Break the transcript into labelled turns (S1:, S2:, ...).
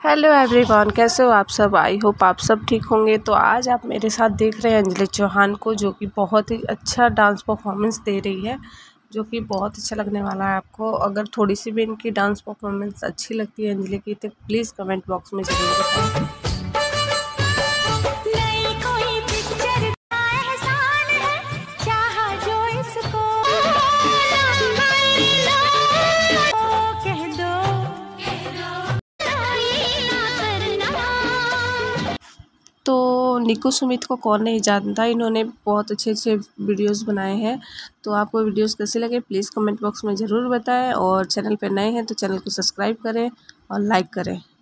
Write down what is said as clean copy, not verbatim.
S1: Hello everyone, कैसे हो आप सब। आई होप आप सब ठीक होंगे। तो आज आप मेरे साथ देख रहे हैं अंजलि चौहान को, जो कि बहुत ही अच्छा डांस परफॉर्मेंस दे रही है, जो कि बहुत अच्छा लगने वाला है आपको। अगर थोड़ी सी भी इनकी डांस परफॉर्मेंस अच्छी लगती है अंजलि की, तो प्लीज़ कमेंट बॉक्स में ज़रूर बताएं। तो निकू सुमित को कौन नहीं जानता, इन्होंने बहुत अच्छे अच्छे वीडियोस बनाए हैं। तो आपको वीडियोस कैसे लगे प्लीज़ कमेंट बॉक्स में ज़रूर बताएं, और चैनल पर नए हैं तो चैनल को सब्सक्राइब करें और लाइक करें।